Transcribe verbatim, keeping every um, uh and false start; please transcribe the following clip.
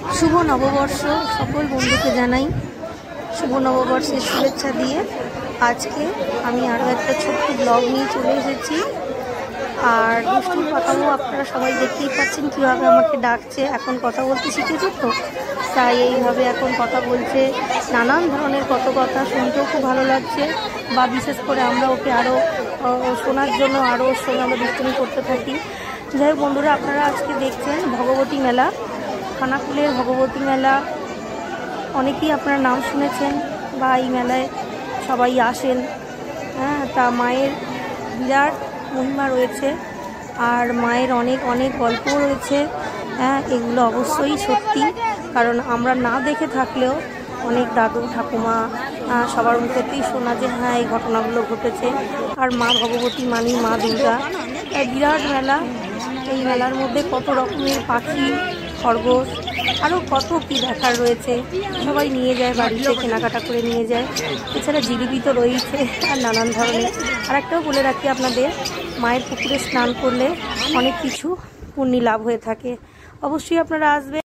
শুভ নববর্ষ সকল বন্ধুকে জানাই শুভ নববর্ষের শুভেচ্ছা দিয়ে আজকে আমি আরও একটা ছোট্ট ব্লগ নিয়ে চলে এসেছি। আর দুষ্টুর কথাও আপনারা সবাই দেখতেই পাচ্ছেন কীভাবে আমাকে ডাকছে। এখন কথা বলতে শিখেছে তো, তাই এইভাবে এখন কথা বলছে। নানান ধরনের কত কথা শুনতেও খুব ভালো লাগছে, বা বিশেষ করে আমরা ওকে আরও শোনার জন্য আরও ওর সঙ্গে আমরা দুষ্টুমি করতে থাকি। যাই হোক বন্ধুরা, আপনারা আজকে দেখছেন ভগবতী মেলা, খানাকুলের ভগবতী মেলা। অনেকেই আপনারা নাম শুনেছেন বা এই মেলায় সবাই আসেন। হ্যাঁ, তা মায়ের বিরাট মহিমা রয়েছে আর মায়ের অনেক অনেক গল্পও রয়েছে। হ্যাঁ, এগুলো অবশ্যই সত্যি, কারণ আমরা না দেখে থাকলেও অনেক দাদু ঠাকুমা সবার মুখেতেই শোনা যে হ্যাঁ এই ঘটনাগুলো ঘটেছে। আর মা ভগবতী মানি মা দুর্গা, বিরাট মেলা। এই মেলার মধ্যে কত রকমের পাখি, খরগোশ, আরও কত কী দেখার রয়েছে। সবাই নিয়ে যায় বাড়িতে, কেনাকাটা করে নিয়ে যায়। এছাড়া জিলিপি তো রয়েছে আর নানান ধরনের। আর একটাও বলে রাখি আপনাদের, মায়ের পুকুরে স্নান করলে অনেক কিছু পুণ্য লাভ হয়ে থাকে। অবশ্যই আপনারা আসবেন।